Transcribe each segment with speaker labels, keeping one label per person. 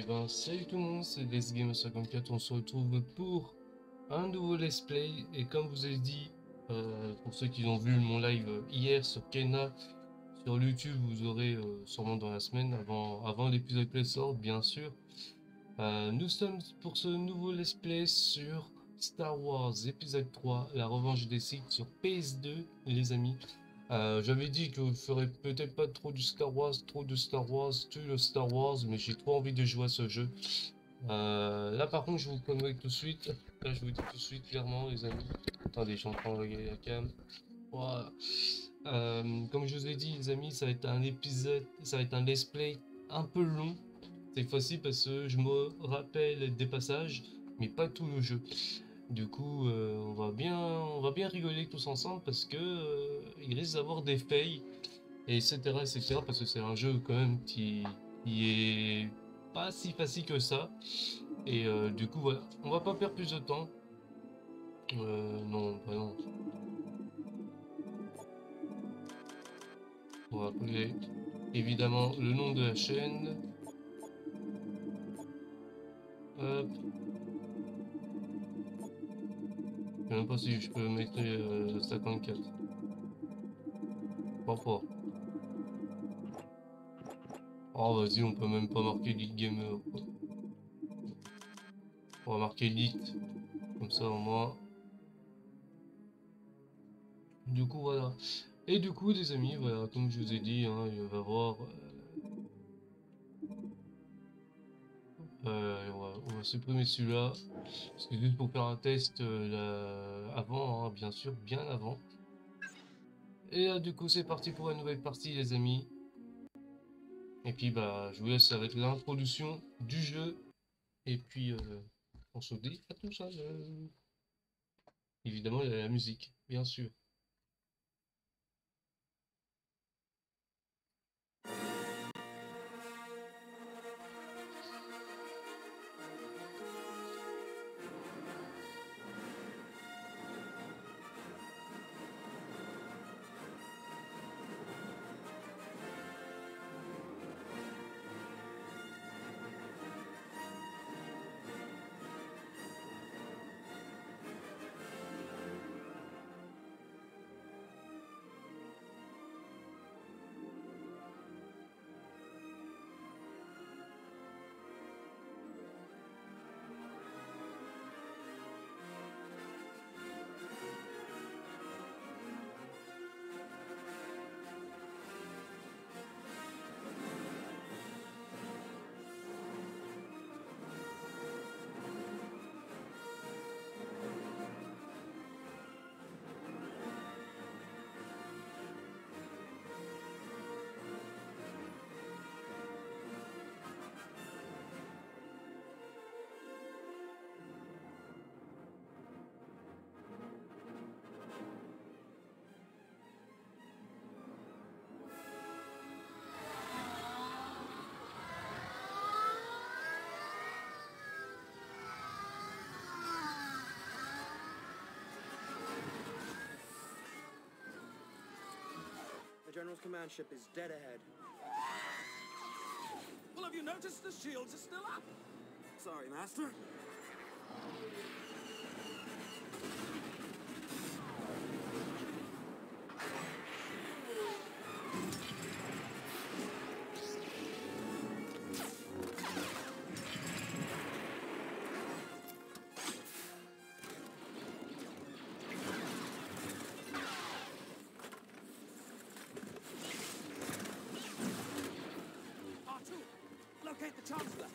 Speaker 1: ben, salut tout le monde, c'est LesGamer54, on se retrouve pour un nouveau let's play, et comme vous avez dit, pour ceux qui ont vu mon live hier sur Kena, sur YouTube, vous aurez sûrement dans la semaine, avant l'épisode play sort, bien sûr. Nous sommes pour ce nouveau let's play sur Star Wars épisode 3, la revanche des Sith sur PS2, les amis. J'avais dit que je ferais peut-être pas trop de Star Wars, tout le Star Wars, mais j'ai trop envie de jouer à ce jeu. Là par contre je vous promets tout de suite, là je vous dis tout de suite clairement les amis. Attendez, je suis en train de regarder la cam. Voilà. Comme je vous ai dit les amis, ça va être un épisode, ça va être un let's play un peu long cette fois-ci parce que je me rappelle des passages, mais pas tout le jeu. Du coup, on va bien rigoler tous ensemble parce que il risque d'avoir des fails, et etc., parce que c'est un jeu quand même qui est pas si facile que ça. Et du coup, voilà, on va pas perdre plus de temps. Non, bah non. On va appeler évidemment le nom de la chaîne. Hop. Je sais même pas si je peux mettre 54. Pas. Oh vas-y, on peut même pas marquer Elite Gamer, quoi. On va marquer Elite, comme ça au moins. Du coup voilà. Et du coup les amis, voilà, comme je vous ai dit, hein, il va y avoir... on va supprimer celui-là. C'est juste pour faire un test avant, hein, bien sûr, bien avant. Et là du coup c'est parti pour une nouvelle partie les amis. Et puis bah je vous laisse avec l'introduction du jeu. Et puis on se dit à tout ça. Évidemment il y a la musique, bien sûr.
Speaker 2: The General's command ship is dead ahead. Well, have you noticed the shields are still up? Sorry, Master. Locate the Chancellor.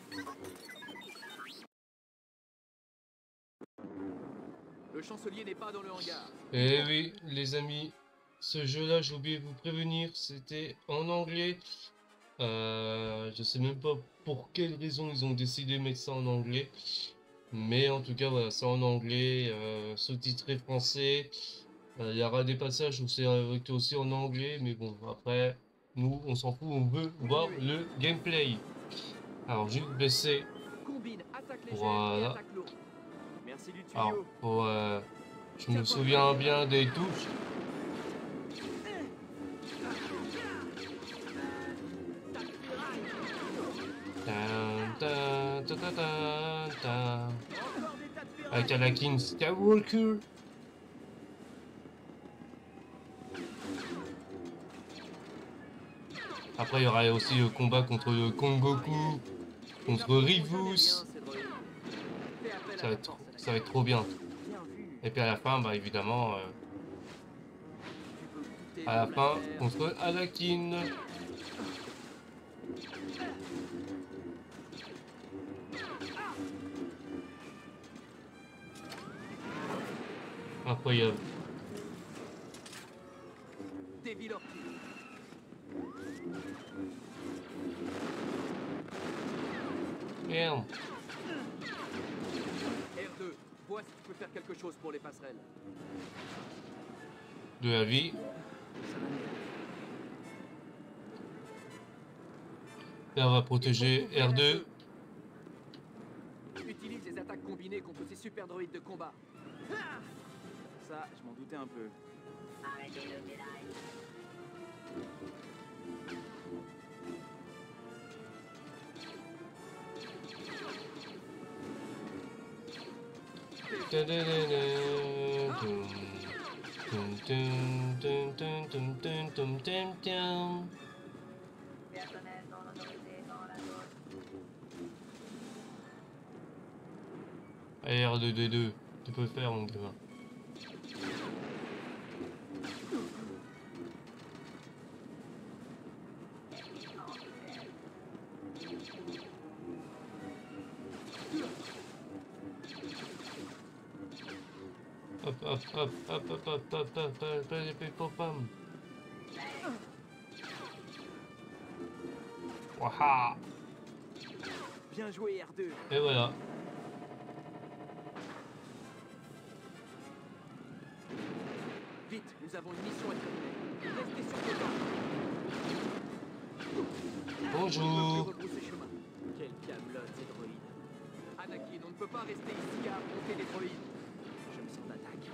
Speaker 3: Le chancelier n'est pas dans le hangar.
Speaker 1: Eh oui, les amis, ce jeu-là, j'ai oublié de vous prévenir, c'était en anglais. Je sais même pas pour quelle raison ils ont décidé de mettre ça en anglais. Mais en tout cas, voilà, c'est en anglais, sous-titré français. Il y aura des passages où c'est aussi en anglais, mais bon, après, nous, on s'en fout, on veut voir le gameplay. Alors, juste baisser.
Speaker 3: Combine attaque légère et
Speaker 1: Voilà.
Speaker 3: attaque lourde. Merci du tuyau.
Speaker 1: Alors, pour, je me souviens bien des touches. ta.
Speaker 3: Encore des tas de ferrailles.
Speaker 1: Avec Anakin Skywalker. Après, il y aura aussi le combat contre le Kongoku, contre Rivus. Ça va être trop bien. Et puis à la fin, bah évidemment, à la fin, contre Anakin. Incroyable. Merde.
Speaker 3: R2, vois si tu peux faire quelque chose pour les passerelles.
Speaker 1: De la vie. Là, on va protéger R2.
Speaker 3: Utilise les attaques combinées contre ces super droïdes de combat. Ça, je m'en doutais un peu.
Speaker 1: Allez, R2D2, tu peux le faire, mon gars. Hop, hop, hop, hop, hop, hop, hop, hop, hop, hop, Waha!
Speaker 3: Bien joué, R2.
Speaker 1: Et voilà.
Speaker 3: Vite, nous avons une mission à terminer. Restez sur vos pas.
Speaker 1: Bonjour.
Speaker 3: Quel camelote, ces droïdes. Anakin, on ne peut pas rester ici à affronter des droïdes. Je me sens d'attaque.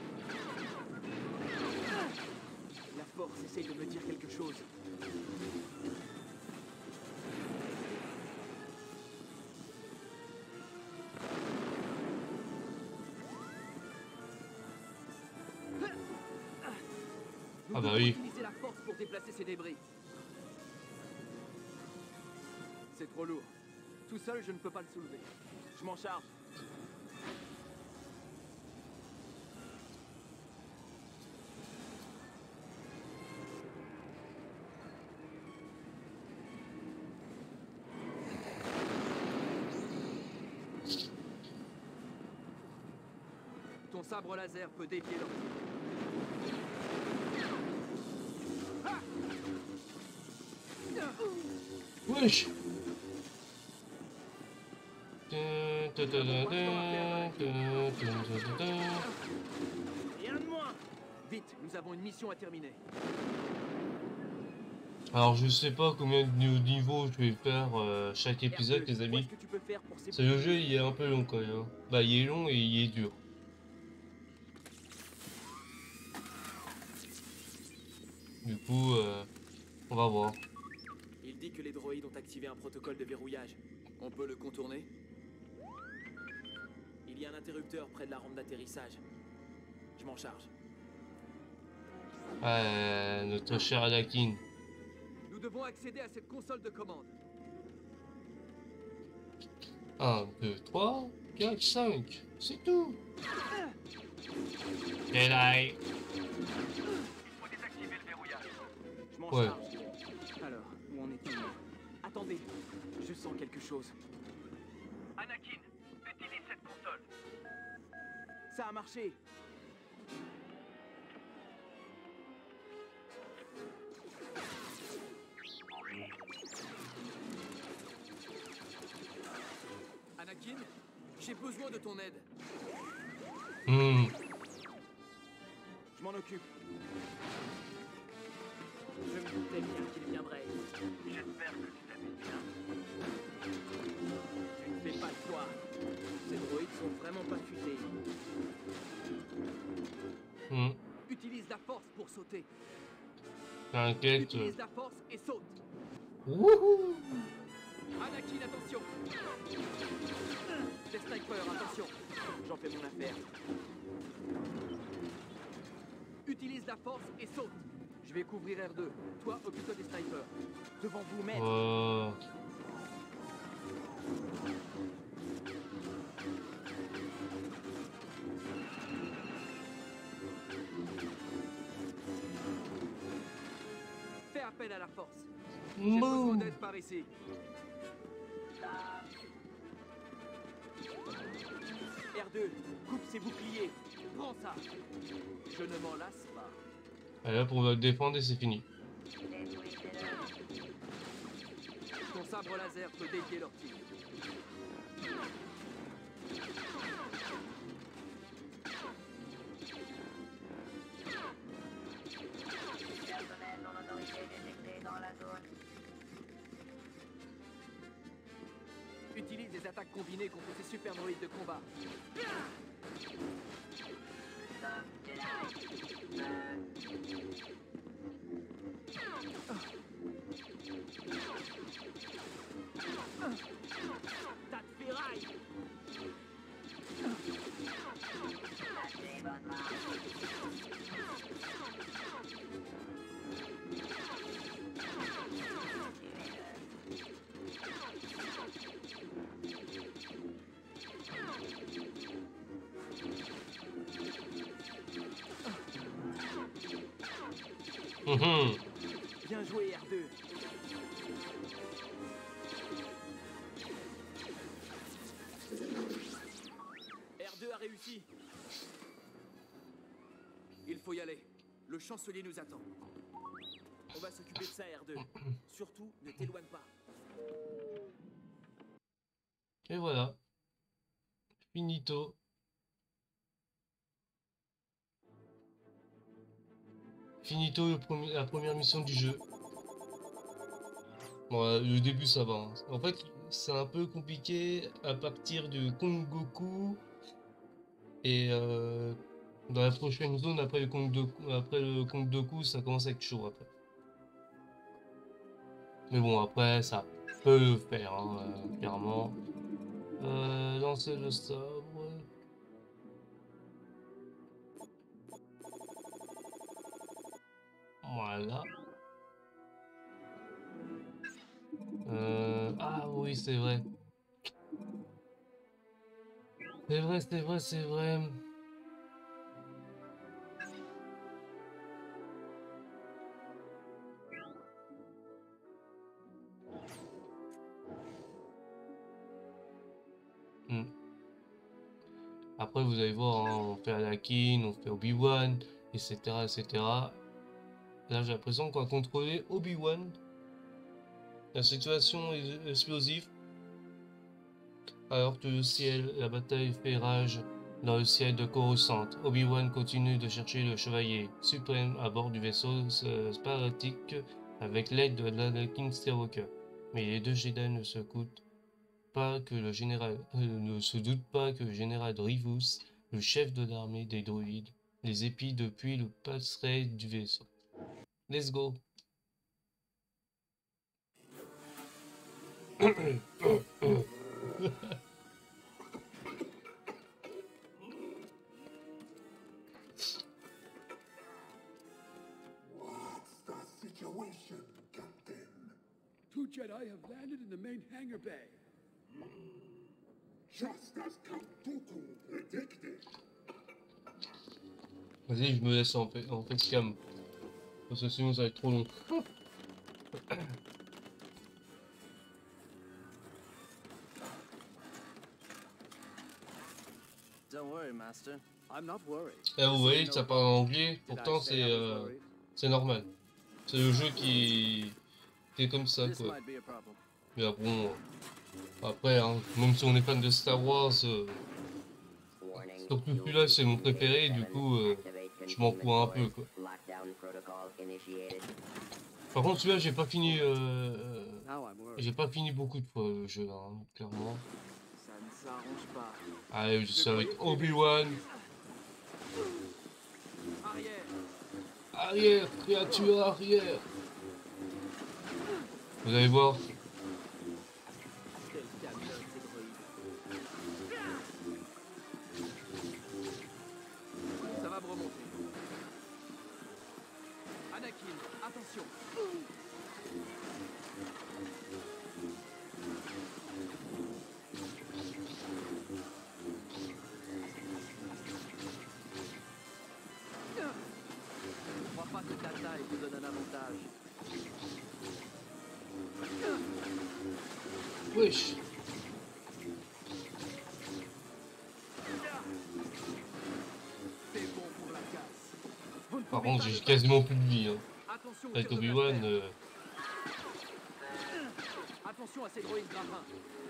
Speaker 3: La force essaye de me dire quelque chose.
Speaker 1: Ah bah oui.
Speaker 3: Utiliser la force pour déplacer ces débris. C'est trop lourd. Tout seul, je ne peux pas le soulever. Je m'en charge. Ton sabre laser peut dévier leur...
Speaker 1: Wesh.
Speaker 3: Rien de moins. Vite, nous avons une mission à terminer.
Speaker 1: Alors je sais pas combien de niveaux je vais faire chaque épisode, les amis.
Speaker 3: Qu'est-ce que tu peux faire pour ces...
Speaker 1: C'est le jeu, il est un peu long quand même. Bah il est long et il est dur. Du coup, on va voir.
Speaker 3: Il dit que les droïdes ont activé un protocole de verrouillage. On peut le contourner? Il y a un interrupteur près de la rampe d'atterrissage. Je m'en charge.
Speaker 1: Notre cher Anakin.
Speaker 3: Nous devons accéder à cette console de commande.
Speaker 1: 1, 2, 3, 4, 5. C'est tout. Jedi.
Speaker 3: Il faut désactiver le verrouillage. Je m'en
Speaker 1: Ouais.
Speaker 3: charge. Alors, où en est-on? Attendez, je sens quelque chose. Anakin, utilise cette console. Ça a marché. Anakin, j'ai besoin de ton aide. Je m'en occupe. Je me doutais bien qu'il viendrait. J'espère que tu t'amuses bien. Tu ne fais pas de toi. Ces droïdes sont vraiment pas futés. Utilise la force pour sauter.
Speaker 1: T'inquiète.
Speaker 3: Utilise la force et saute.
Speaker 1: Wouhou.
Speaker 3: Anakin, attention. Des snipers, attention. J'en fais mon affaire. Utilise la force et saute. Je vais couvrir R2. Toi, occupe-toi des snipers. Devant vous, maître.
Speaker 1: Oh.
Speaker 3: Fais appel à la force. J'ai besoin
Speaker 1: Boum.
Speaker 3: d'aide par ici. R2, coupe ses boucliers. Prends ça. Je ne m'en lasse pas.
Speaker 1: Allez hop, on va le défendre et c'est fini.
Speaker 3: Ton sabre laser peut dévier leur tir.
Speaker 4: Personnel non autorisé détecté dans la zone.
Speaker 3: Utilise des attaques combinées contre ces super droïdes de combat. Tas de ferraille.
Speaker 4: Assez bonne marche.
Speaker 1: Mhm.
Speaker 3: Bien joué, R2. R2 a réussi. Il faut y aller. Le chancelier nous attend. On va s'occuper de ça, R2. Surtout, ne t'éloigne pas.
Speaker 1: Et voilà. Finito. Finito, la première mission du jeu. Bon, le début ça va, hein. En fait, c'est un peu compliqué à partir de Kong Goku. Et dans la prochaine zone, après le Kong Goku, ça commence à être chaud après. Mais bon, après, ça peut le faire, hein, clairement. Lancer le sabre. Voilà. Ah oui, c'est vrai. C'est vrai, c'est vrai, c'est vrai. Hmm. Après, vous allez voir, hein, on fait Anakin, on fait Obi-Wan, etc., etc. Là, j'ai l'impression qu'on va contrôler Obi-Wan. La situation est explosive. Alors que le ciel, la bataille fait rage dans le ciel de Coruscant. Obi-Wan continue de chercher le chevalier suprême à bord du vaisseau sparatique avec l'aide de l'Anakin Skywalker. Mais les deux Jedi ne se doutent pas que le général Rivus, le chef de l'armée des droïdes, les épie depuis le passerelle du vaisseau. Let's go.
Speaker 5: What's the situation, Captain?
Speaker 2: 2 Jedi have landed in the main hangar bay.
Speaker 5: Just as Count Dooku predicted.
Speaker 1: Vas-y, je me laisse en fait cam. Parce que sinon ça va être trop long.
Speaker 3: Don't worry, Master. I'm not worried.
Speaker 1: Eh, vous voyez, ça parle en anglais, pourtant c'est normal. C'est le jeu qui est comme ça,
Speaker 3: This
Speaker 1: quoi.
Speaker 3: might be a problem.
Speaker 1: Mais bon, après, hein, même si on est fan de Star Wars,
Speaker 4: Warning.
Speaker 1: surtout celui-là, c'est mon préféré, du coup, je m'en fous un peu, quoi.
Speaker 4: Lockdown protocol initiated.
Speaker 1: Par contre, celui-là, j'ai pas fini,
Speaker 3: Now I'm worried.
Speaker 1: j'ai pas fini beaucoup de fois le jeu, là, hein, clairement.
Speaker 3: Ça ne s'arrange pas.
Speaker 1: Allez, je suis avec Obi-Wan.
Speaker 3: Arrière.
Speaker 1: Arrière, créature arrière. Vous allez voir, Wesh.
Speaker 3: C'est bon pour la casse. Vous ne
Speaker 1: Par
Speaker 3: pouvez
Speaker 1: contre,
Speaker 3: pas
Speaker 1: j'ai
Speaker 3: me
Speaker 1: quasiment plus de vie. Hein.
Speaker 3: battre. Attention aux
Speaker 1: Avec
Speaker 3: tirs de
Speaker 1: Obi-Wan,
Speaker 3: blaster. Attention à ces droïdes grappins.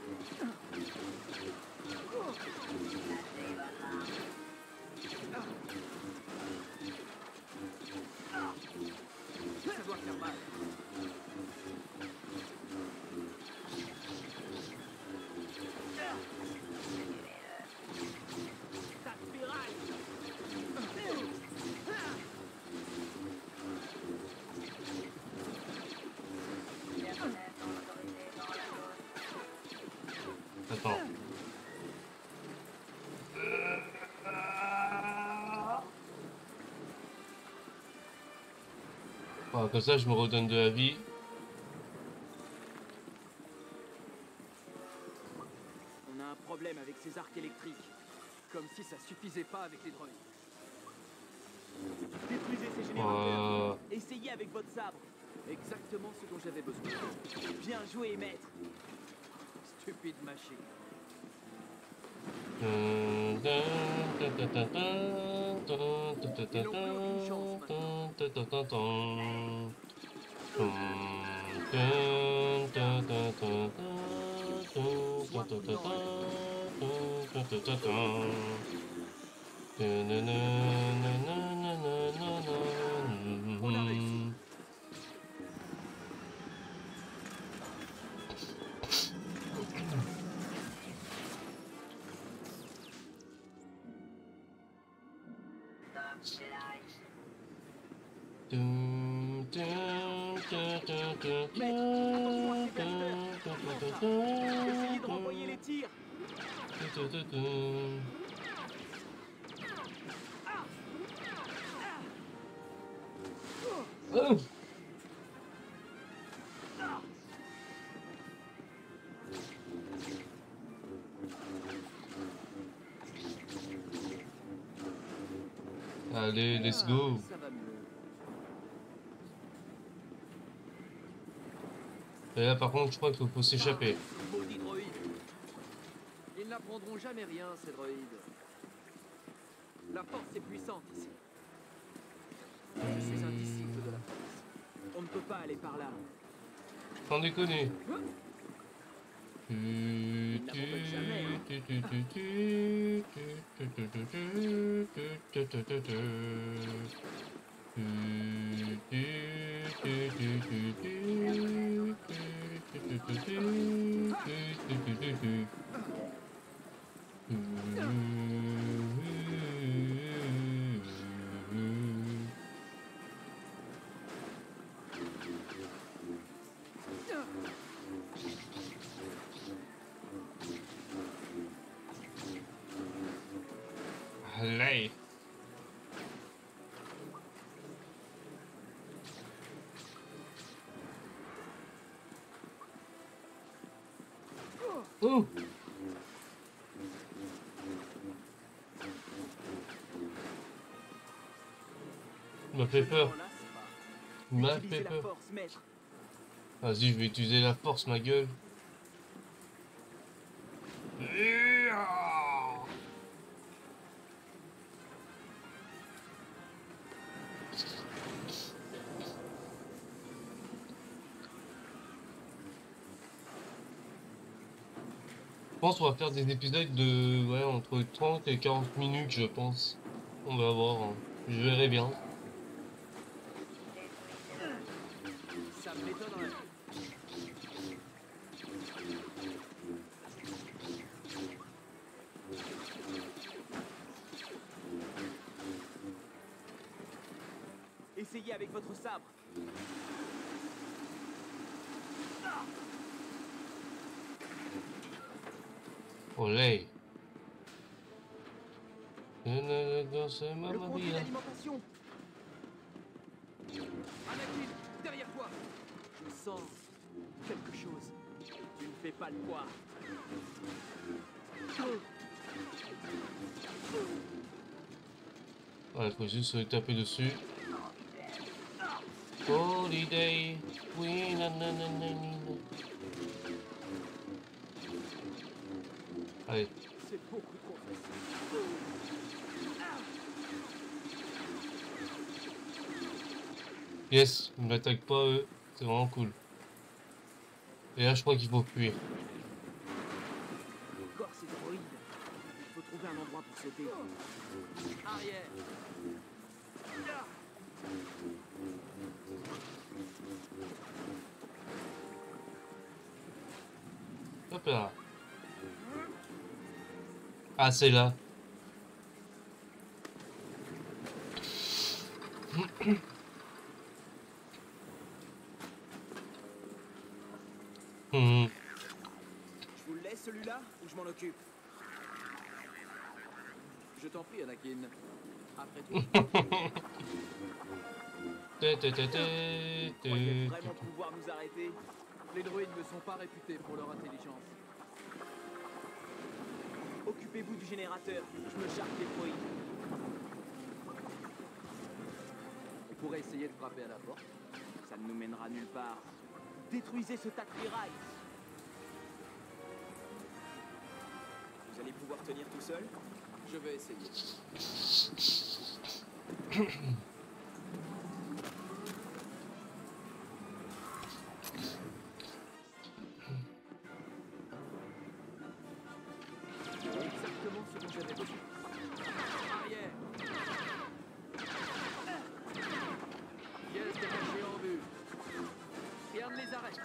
Speaker 3: Ça doit faire mal. Ça spirale.
Speaker 4: Personnel non autorisé dans la zone.
Speaker 1: attends. Voilà, comme ça, je me redonne de la vie.
Speaker 3: On a un problème avec ces arcs électriques. Comme si ça suffisait pas avec les droïdes. Détruisez ces générateurs. Essayez avec votre sabre. Exactement ce dont j'avais besoin. Bien joué, maître. Stupide machine. On a réussi. Essayez de renvoyer les tirs.
Speaker 1: Oh. Allez, let's go.
Speaker 3: Ça va mieux.
Speaker 1: Et là, par contre, je crois qu'il faut s'échapper.
Speaker 3: Maudits droïdes. Ils n'apprendront jamais rien, ces droïdes. La force est puissante ici. Je suis un disciple de la force. On ne peut pas aller par là.
Speaker 1: Sans déconner. Allez. Oh. Il m'a fait peur. Il m'a fait
Speaker 3: Utilisez la
Speaker 1: peur.
Speaker 3: force, maître.
Speaker 1: Vas-y, je vais utiliser la force, ma gueule. Je pense qu'on va faire des épisodes de ouais, entre 30 et 40 minutes, je pense. On va voir, hein. Je verrai bien.
Speaker 3: Ça m'étonnerait. Essayez avec votre sabre.
Speaker 1: Olé. Dans
Speaker 3: Le
Speaker 1: Mamma
Speaker 3: conduit
Speaker 1: Mia.
Speaker 3: d'alimentation. Anakin, derrière toi. Je sens quelque chose. Tu ne fais pas le poids.
Speaker 1: Ouais, faut juste se taper dessus. Holiday. Oui, nanana. Allez.
Speaker 3: C'est beaucoup trop facile.
Speaker 1: Yes, ils ne m'attaquent pas eux. C'est vraiment cool. Et là, je crois qu'il faut fuir.
Speaker 3: Encore ces droïdes. Il faut trouver un endroit pour sauter. Arrière.
Speaker 1: Hop là. Ah, c'est là.
Speaker 3: Je vous le laisse celui-là ou je m'en occupe? Je t'en prie, Anakin. Après tout, croyez vraiment pouvoir nous arrêter? Les droïdes ne sont pas réputés pour leur intelligence. Occupez-vous du générateur, je me charge des droïdes. On pourrait essayer de frapper à la porte. Ça ne nous mènera nulle part. Détruisez ce tas de ferraille. Vous allez pouvoir tenir tout seul? Je vais essayer. Exactement ce dont j'avais besoin. Arrière. Pièce détachée en vue. Rien ne les arrête.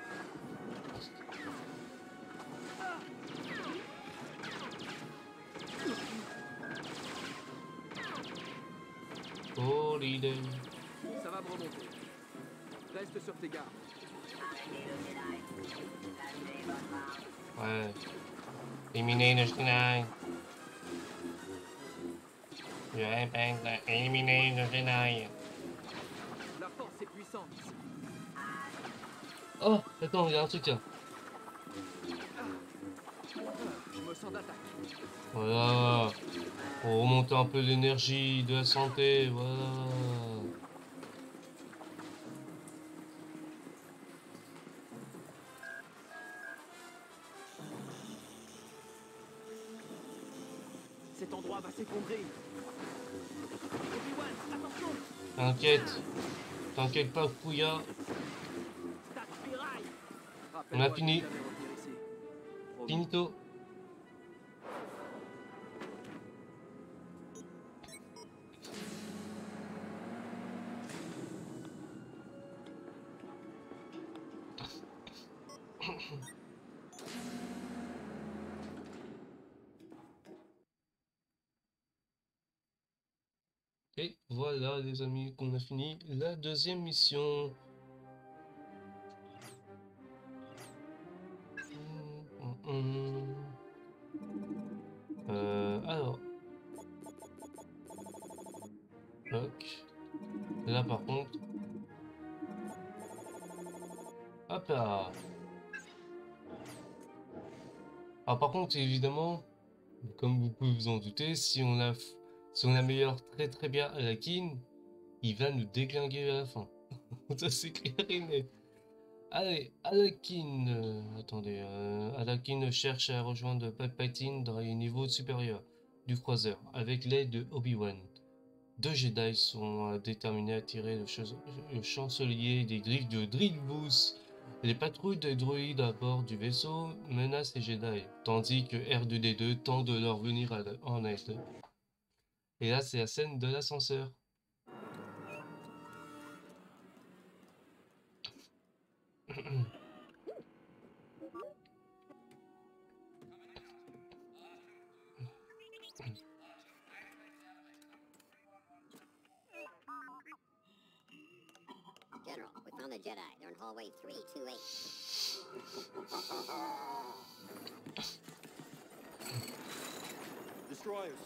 Speaker 1: Holiday.
Speaker 3: Ça va me remonter. Reste sur tes gardes.
Speaker 1: Ouais. Éliminer le Jedi. Je répète, éliminer le Jedi.
Speaker 3: La force est puissante.
Speaker 1: Oh, attends, il y a un truc là.
Speaker 3: Je me sens d'attaque.
Speaker 1: Voilà. Pour remonter un peu l'énergie, de la santé, voilà.
Speaker 3: Cet endroit va s'effondrer. Obi-Wan, attention!
Speaker 1: T'inquiète. T'inquiète pas, Fouilla.
Speaker 3: Tas de ferraille.
Speaker 1: On a
Speaker 3: Rappelle-moi
Speaker 1: fini.
Speaker 3: de jamais revenir ici. Promis.
Speaker 1: Finito. Et voilà les amis qu'on a fini la deuxième mission. Alors. Ok. Là par contre. Hop là. Ah par contre évidemment, comme vous pouvez vous en douter, si on améliore très bien Anakin, il va nous déglinguer à la fin. Ça c'est clair et net. Allez, Anakin, attendez, Anakin cherche à rejoindre Palpatine dans les niveaux supérieurs du croiseur avec l'aide de Obi-Wan. Deux Jedi sont déterminés à tirer le chancelier des griffes de Dribbus. Les patrouilles de droïdes à bord du vaisseau menacent les Jedi, tandis que R2D2 tente de leur venir en aide. Et là, c'est la scène de l'ascenseur.
Speaker 6: General, we found the Jedi. They're in hallway 328.
Speaker 2: Destroyers.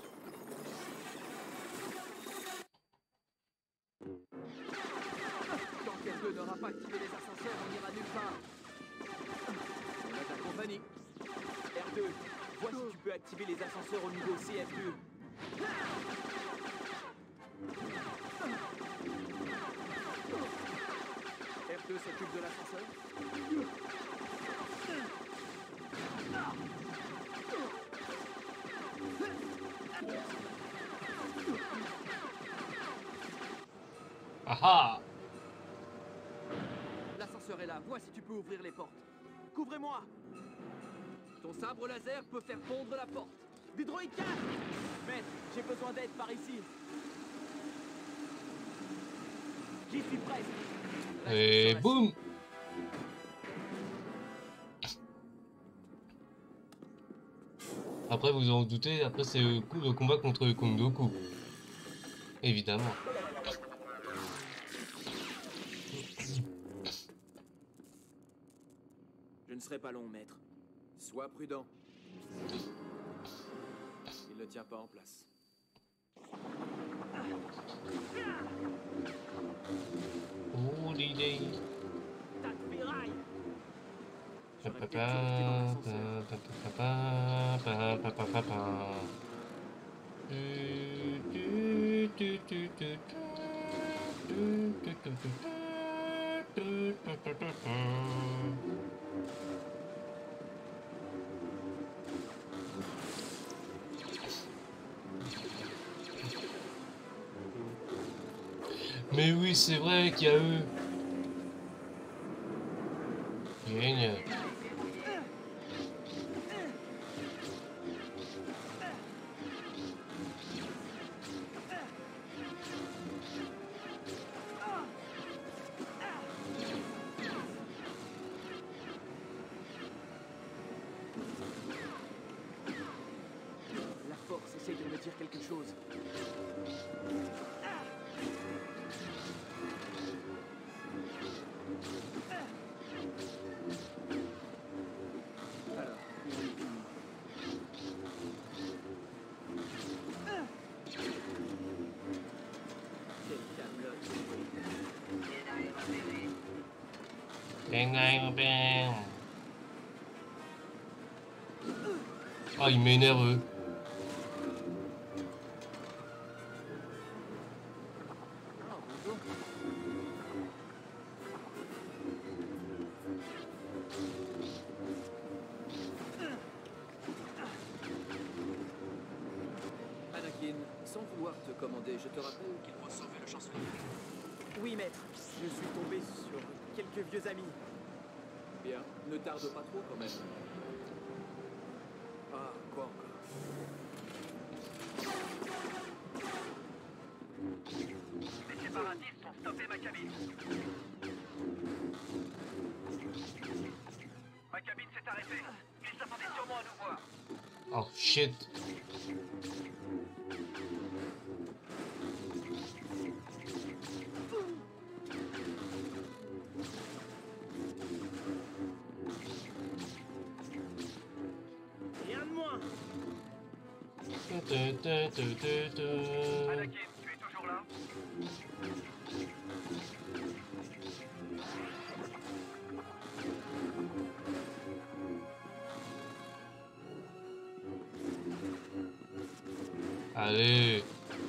Speaker 3: Tant qu'R2 n'aura pas activé les ascenseurs, on n'ira nulle part. On a ta compagnie. R2, vois si tu peux activer les ascenseurs au niveau CF2. R2 s'occupe de l'ascenseur.
Speaker 1: ah.
Speaker 3: L'ascenseur est là, vois si tu peux ouvrir les portes. Couvrez-moi. Ton sabre laser peut faire fondre la porte. Des droïdes cassent. Maître, j'ai besoin d'aide par ici. J'y suis presque. Reste
Speaker 1: Et
Speaker 3: sur la
Speaker 1: boum. Après, vous en doutez, après c'est le coup de combat contre le Kondoku. Évidemment.
Speaker 3: Je ne serai pas long, maître. Sois prudent. Il ne tient pas en place.
Speaker 1: Oh, l'idée.
Speaker 3: Tas de ferraille. J'aurais
Speaker 1: Pa,
Speaker 3: peut-être dû rester dans
Speaker 1: pa,
Speaker 3: l'ascenseur.
Speaker 1: pa, pa, pa, pa. Tu, tu, tu, tu, tu, tu, tu, tu, tu, tu, tu, tu, tu, tu. Mais oui, c'est vrai qu'il y a eux. Génial.
Speaker 3: La force essaie de me dire quelque chose. Alors, quelle camelote.
Speaker 1: Bang, bang, bang. Ah, il m'énerve. Eux.
Speaker 3: Ah, bonjour. Anakin, sans vouloir te commander, je te rappelle qu'il doit sauver le chancelier. Oui, maître. Je suis tombé sur quelques vieux amis. Bien, ne tarde pas trop quand même. Ah, quoi encore?
Speaker 7: Les séparatistes ont stoppé ma cabine. Ma cabine s'est arrêtée. Ils s'attendaient sûrement à nous voir.
Speaker 1: Oh shit.
Speaker 3: Rien de moins.
Speaker 7: Anakin, tu es toujours là?
Speaker 1: Allez.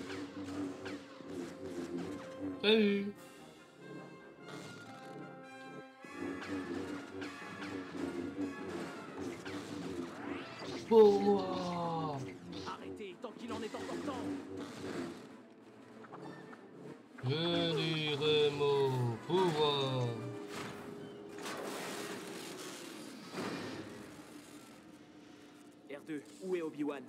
Speaker 1: Salut. Pour moi.
Speaker 3: Arrêtez, tant qu'il en est encore temps.
Speaker 1: Je dirai mon pouvoir.
Speaker 3: R2, où est Obi-Wan?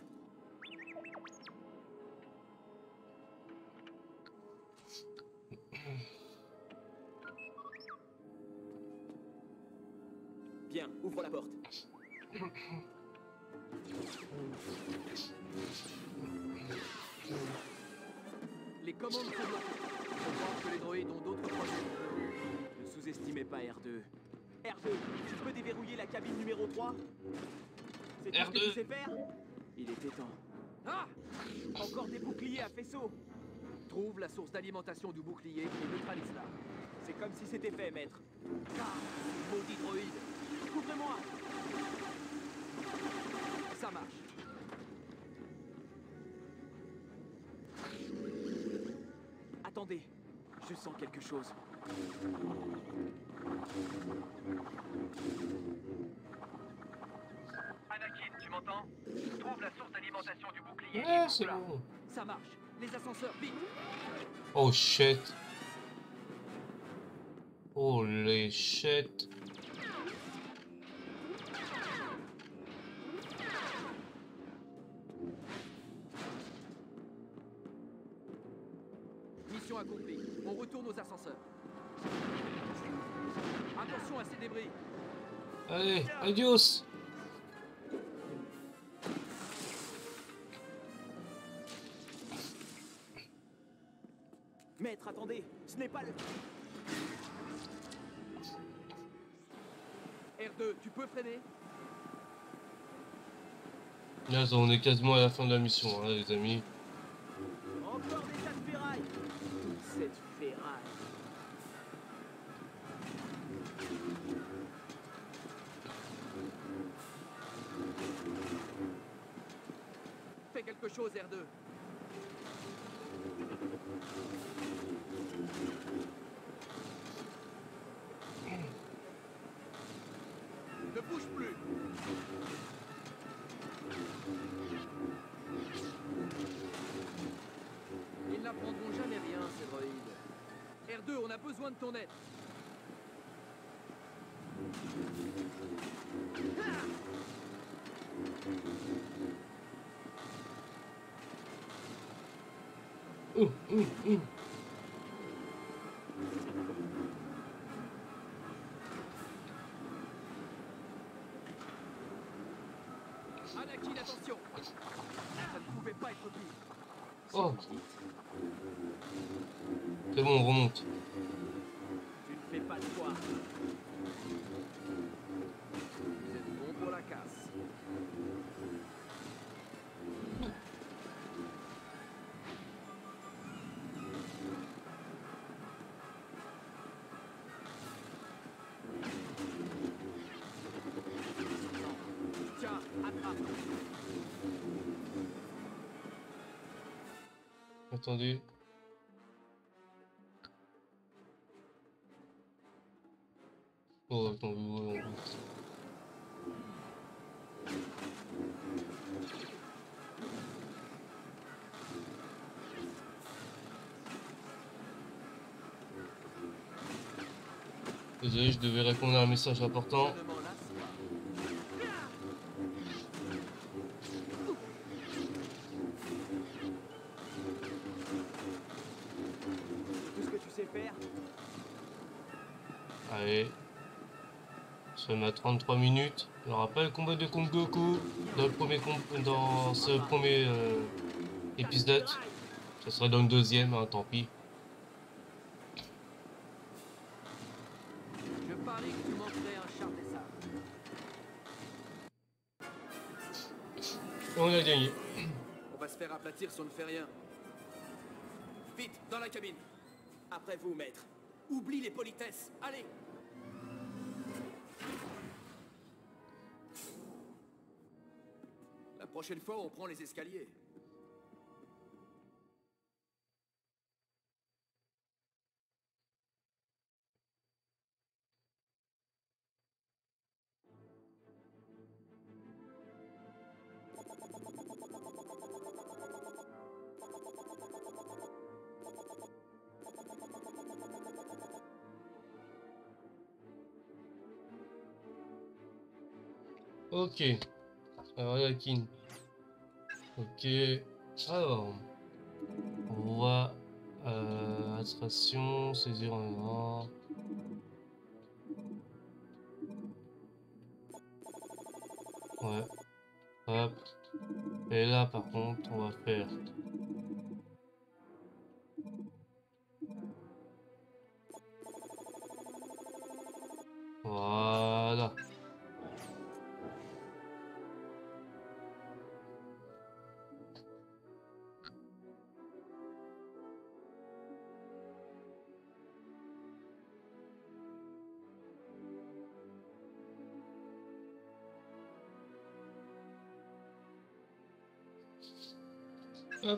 Speaker 3: Bien, ouvre la porte. Les commandes sont bloquées. Je pense que les droïdes ont d'autres projets. Ne sous-estimez pas R2. R2, tu peux déverrouiller la cabine numéro 3? C'est tout ce que
Speaker 1: R2.
Speaker 3: tu sais faire? Il était temps. Ah! Encore des boucliers à faisceau. Trouve la source d'alimentation du bouclier et neutralise-la. C'est comme si c'était fait, maître. Ah, maudit droïde. Couvrez-moi. Ça marche. Attendez, je sens quelque chose.
Speaker 7: Anakin, tu m'entends? Trouve la source d'alimentation du bouclier.
Speaker 1: Ouais, c'est bon.
Speaker 3: Ça marche. Les ascenseurs, vite.
Speaker 1: Oh shit. Oh les shit.
Speaker 3: Mission accomplie. On retourne aux ascenseurs. Attention à ces débris.
Speaker 1: Allez, adios.
Speaker 3: Maître, attendez. Ce n'est pas le... R2, tu peux freiner?
Speaker 1: Là, on est quasiment à la fin de la mission, hein, les amis.
Speaker 3: Encore des tas de ferraille. Toute cette ferraille. Fais quelque chose, R2. Ne bouge plus. Ils n'apprendront jamais rien, ces droïdes. R2, on a besoin de ton aide. Anakin, attention. Ça ne pouvait pas être pire.
Speaker 1: Oh. C'est bon, on remonte.
Speaker 3: Tu ne fais pas de quoi. Vous êtes bon pour la casse. Tiens, attrape.
Speaker 1: Attendez. Oh, attends, ouais. Désolé, je devais répondre à un message important.
Speaker 3: Je ne m'en lasse pas. Tout ce que tu sais faire,
Speaker 1: Allez. Ça met à 33 minutes. Il n'y aura pas le combat de Kong Goku dans, dans ce premier épisode. Ça sera dans le deuxième, hein, tant pis.
Speaker 3: je parie que tu manquerais un char des sables.
Speaker 1: On a gagné.
Speaker 3: On va se faire aplatir si on ne fait rien. Vite, dans la cabine. Après vous, maître. Oublie les politesses. Allez. La prochaine fois, on prend les escaliers.
Speaker 1: Ok. Alors, Yakin. Ok. Alors. On voit. Attraction, saisir un. Ouais. Hop. Et là, par contre, on va faire. Voilà. Hop.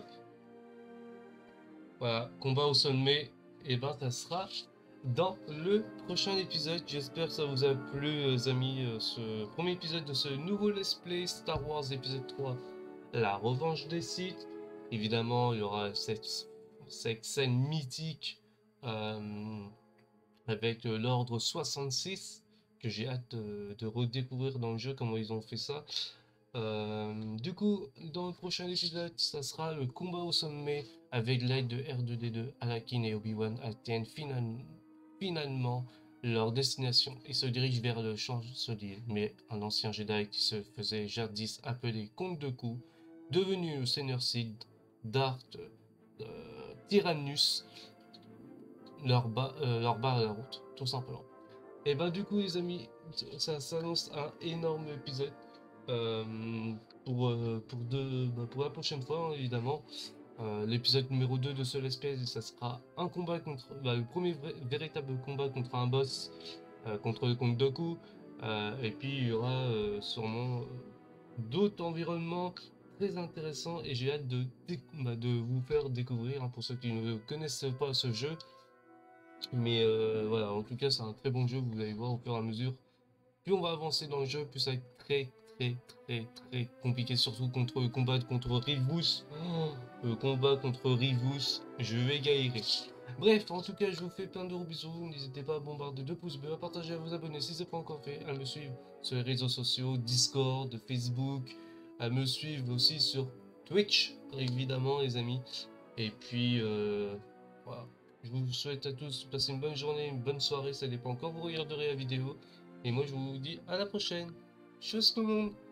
Speaker 1: Voilà, combat au sommet, et ben ça sera dans le prochain épisode. J'espère que ça vous a plu, amis, ce premier épisode de ce nouveau Let's Play Star Wars épisode 3, la revanche des Sith. Évidemment, il y aura cette scène mythique avec l'ordre 66 que j'ai hâte de redécouvrir dans le jeu comment ils ont fait ça. Du coup, dans le prochain épisode, ça sera le combat au sommet avec l'aide de R2D2, Anakin et Obi-Wan atteignent finalement leur destination et se dirigent vers le chancelier, mais un ancien Jedi qui se faisait jadis appeler Comte Dooku, devenu le Seigneur Sith, Darth Tyrannus, leur barre la route, tout simplement. Et bah du coup les amis, ça s'annonce un énorme épisode pour la prochaine fois, hein, évidemment. L'épisode numéro 2 de Seul Espèce, ça sera un combat contre le premier véritable combat contre un boss, contre le Comte Dooku. Et puis il y aura sûrement d'autres environnements très intéressants et j'ai hâte de vous faire découvrir, hein, pour ceux qui ne connaissent pas ce jeu. Mais voilà, en tout cas c'est un très bon jeu, vous allez voir au fur et à mesure. Plus on va avancer dans le jeu, plus ça va être très compliqué, surtout combattre contre Rivus. Le combat contre Rivus, je vais galérer. Bref, en tout cas, je vous fais plein de gros bisous. N'hésitez pas à bombarder 2 pouces bleus, à partager, à vous abonner si ce n'est pas encore fait, à me suivre sur les réseaux sociaux, Discord, Facebook, à me suivre aussi sur Twitch, évidemment, les amis. Et puis, voilà. Je vous souhaite à tous de passer une bonne journée, une bonne soirée, ça dépend quand vous regarderez la vidéo. Et moi, je vous dis à la prochaine. Tchuss tout le monde!